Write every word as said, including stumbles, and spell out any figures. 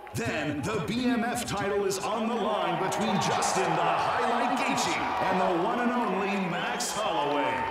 Then the B M F title is on the line between Justin the Highlight Gaethje and the one and only Max Holloway.